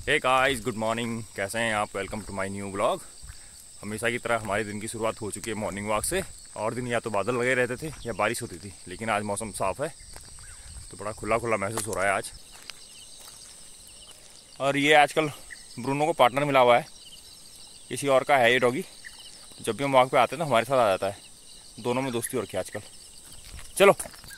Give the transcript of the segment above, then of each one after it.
Hey guys, good morning. कैसे हैं आप? Welcome to my new blog. हमेशा की तरह हमारे दिन की शुरुआत हो चुकी है मॉर्निंग वॉक से। और दिन या तो बादल लगे रहते थे या बारिश होती थी, लेकिन आज मौसम साफ़ है तो बड़ा खुला खुला महसूस हो रहा है आज। और ये आजकल ब्रूनो को पार्टनर मिला हुआ है, किसी और का है ये डॉगी। जब भी हम वॉक पे आते हैं तो हमारे साथ आ जाता है। दोनों में दोस्ती हो रखी है आजकल। चलो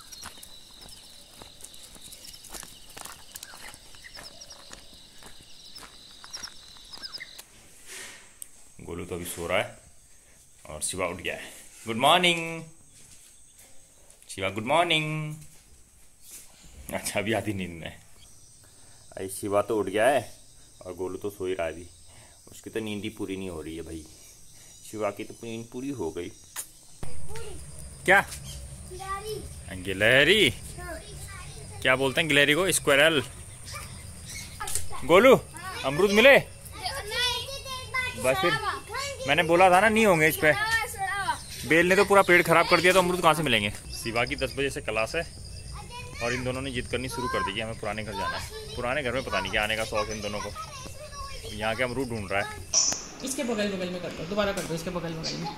गोलू तो अभी सो रहा है और शिवा उठ गया है। Good morning Shiva, good morning. अच्छा, अभी आधी नींद में। अरे शिवा तो उठ गया है और गोलू तो सो ही रहा है अभी। उसकी तो नींद ही पूरी नहीं हो रही है भाई। शिवा की तो नींद पूरी हो गई। क्या गिलहरी? क्या बोलते हैं गिलहरी को? स्क्वायरल। गोलू अमरूद मिले? बस फिर मैंने बोला था ना, नहीं होंगे इस पे। बेल ने तो पूरा पेड़ खराब कर दिया, तो अमरूद कहाँ से मिलेंगे। शिवा की 10 बजे से क्लास है और इन दोनों ने जिद करनी शुरू कर दी कि हमें पुराने घर जाना है। पुराने घर में पता नहीं क्या आने का शौक है इन दोनों को। यहाँ के अमरूद ढूंढ रहा है। इसके बगल बगल में कर दो, दोबारा कर दो इसके बगल बगल में।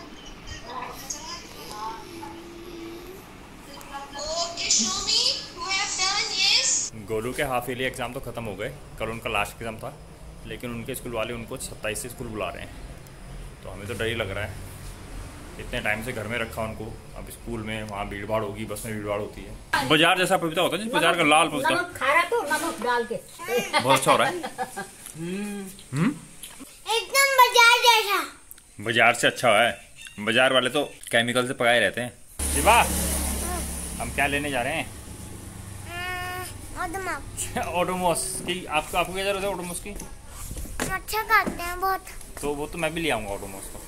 गोलू के हाफ ईयरली एग्जाम तो खत्म हो गए। कल उनका लास्ट एग्जाम था, लेकिन उनके स्कूल वाले उनको 27 से स्कूल बुला रहे हैं। तो हमें तो डर ही लग रहा है। इतने टाइम से घर में रखा उनको, अब स्कूल में वहाँ भीड़ भाड़ होगी, बस में भीड़ भाड़ होती है। बाजार जैसा पपीता होता है, जिस बाजार का लाल पपीता नमक डाल के बहुत अच्छा हो रहा है। एकदम बाजार जैसा। बाजार से अच्छा है। बाजार वाले तो केमिकल से पकाए रहते हैं। शिवा, हम क्या लेने जा रहे हैं? ओडोमोस की। आपको क्या जरूरत है ओडोमोस की? अच्छा खाते हैं बहुत। तो वो तो मैं भी ले आऊंगा ओडोमोस को।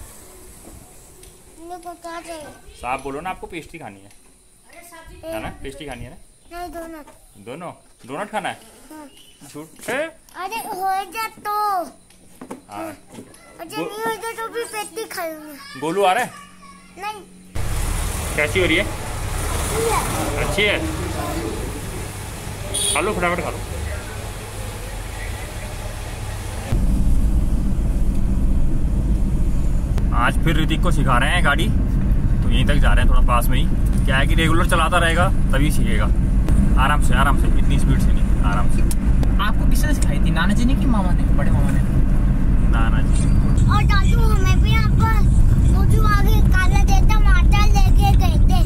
क्या चाहिए? साहब बोलो ना, आपको पेस्ट्री खानी है ना? पेस्ट्री खानी है ना? नहीं, डोनट। दोनों डोनट खाना है? झूठ। अरे हो जाए तो। हाँ। अच्छा नहीं हो जाए तो भी पेस्ट्री खाऊंगी। गोलू आ रहा है? नहीं। कैसी हो रही है? अच्छी है। खा लो, फटाफट खा लो। आज फिर ऋतिक को सिखा रहे हैं गाड़ी, तो यहीं तक जा रहे हैं, थोड़ा पास में ही। क्या है कि रेगुलर चलाता रहेगा तभी सीखेगा। आराम से आराम से, इतनी स्पीड से नहीं, आराम से। आपको किसने सिखाई थी? नाना जी ने कि मामा ने? बड़े मामा ने? नाना जी। और दादू हमें भी यहाँ पर वो जो आगे काला देता माता लेके गए थे।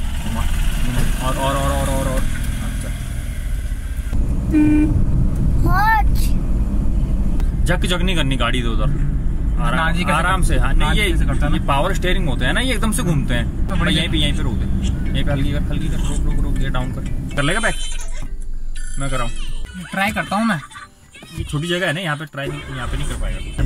और जक जक नहीं करनी गाड़ी तो उधर। आराम से। हाँ नहीं, ये पावर स्टीयरिंग होते हैं ना, ये एकदम से घूमते हैं। तो यहीं पे रोक दे, यहीं पे हल्की कर, रोक दे, डाउन कर लेगा बैक। मैं कर रहा हूँ, ट्राई करता हूँ मैं। ये छोटी जगह है ना, यहाँ पे ट्राई नहीं, यहाँ पे नहीं कर पाएगा।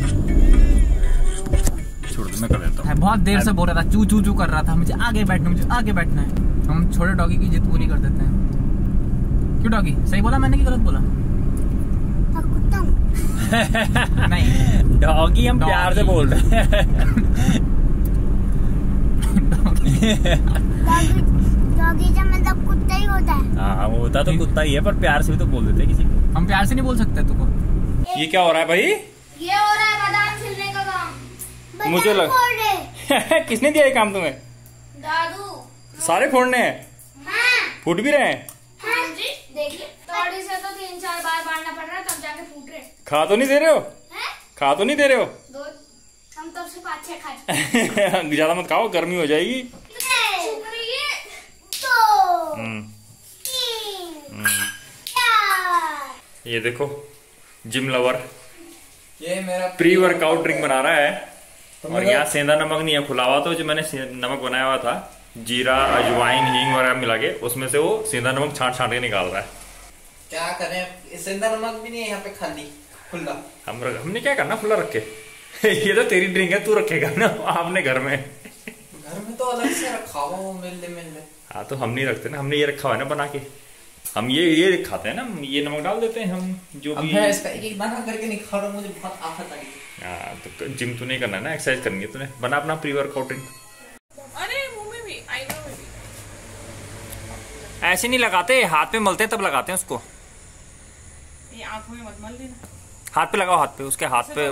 छोड़ दे, मैं कर देता हूँ। बहुत देर से बोल रहा था, चू चू चू कर रहा था, मुझे आगे बैठना है। हम छोटे डॉगी की जिद पूरी कर देते हैं। क्यों डॉगी? सही बोला मैंने कि गलत बोला? नहीं, डॉगी हम प्यार से बोल रहे हैं। डॉगी का मतलब कुत्ता ही होता है। हाँ, वो होता तो कुत्ता ही है, पर प्यार से भी तो बोल देते किसी को। हम प्यार से नहीं बोल सकते तुमको। ये क्या हो रहा है भाई? ये हो रहा है बादाम छिलने का काम। मुझे लगा किसने दिया ये काम तुम्हें? दादू। सारे फोड़ने हैं? हाँ। फूट भी रहे हैं? हाँ जी, देखिए तोड़ी से तो 3-4 बार बांधना पड़ रहा है, तब जाके फूट रहे। खा तो नहीं दे रहे हो? खा तो नहीं दे रहे हो? दो हम तब से 5-6 खा चुके। ज्यादा मत खाओ, गर्मी हो जाएगी। ये देखो, जिम लवर ये मेरा प्री वर्कआउट ड्रिंक बना रहा है। और यहाँ सेंधा नमक नहीं है, खुला हुआ। तो जो मैंने नमक बनाया हुआ था, जीरा अजवाइन हींग वगैरह मिला के, उसमें से वो सेंधा नमक छांट के निकाल रहा है। क्या करें, सेंधा नमक भी नहीं है यहाँ पे, खाली खुला। हमने क्या करना खुला रखे? ये तो तेरी ड्रिंक है, तू रखेगा ना आपने घर में। घर में तो अलग से रखा हुआ वो मिलने। हाँ, तो हम नहीं रखते ना, हमने ये रखा हुआ है ना बना के। हम ये खाते हैं ना, ये नमक डाल देते हैं हम जो भी। इसका एक दाना करके नहीं खा रहा, मुझे बहुत आफत आ गई। हाँ, तो जिम तो नहीं करना ना, एक्सरसाइज करनी है तूने। बना अपना प्री वर्कआउट ड्रिंक। अरे मुंह में भी, आई नो में भी। ऐसे नहीं लगाते, हाथ में मलते हैं तब लगाते हैं उसको। ये आंखों में मत मल देना। हाथ पे लगाओ, हाथ पे, उसके हाथ पे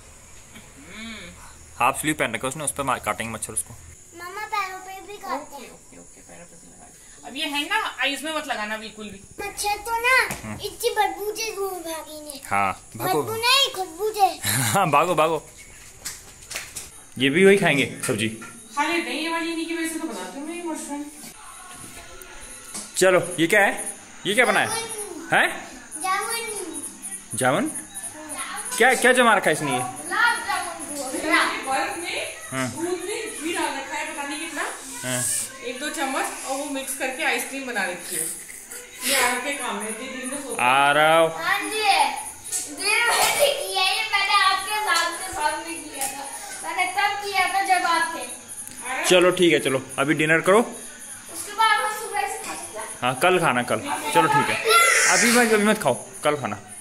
हाफ स्लीव पहन रखा उसने, उस पर काटेंगे मच्छर उसको। मामा पैरों पे भी काटते ओके ओके ओके, पैरों पे भी लगा। अब ये है ना, आइज में मत लगाना बिल्कुल भी। मच्छर तो ना इतनी बदबू से दूर भागी ने। हाँ भागो। बदबू नहीं, खुशबू से। हाँ भागो भागो। ये भी वही खाएंगे सब्जी। खा लेते हैं ये वाली, इन्हीं की वजह से तो बनाती हूँ मैं ये मशरूम। चलो ये क्या है, ये क्या बना है? हैं? जामुन। जामुन? क्या क्या जमा रखा है इसने ये? बर्फ में दूध में घी डाल रखा है, पता नहीं कितना, 1-2 चम्मच, और वो मिक्स करके आइसक्रीम बना रखी है। ये आपके काम में दिन में सोचो। आ रहा हूँ। हाँ जी, मैंने किया ये, मैंने आपके सामने किया था। मैंने तब किया था जब आप थे। चलो ठीक है, चलो अभी डिनर करो, उसके बाद हम सुबह से खा सकते हैं। हाँ कल खाना, कल। चलो ठीक है, अभी मत खाओ, कल खाना।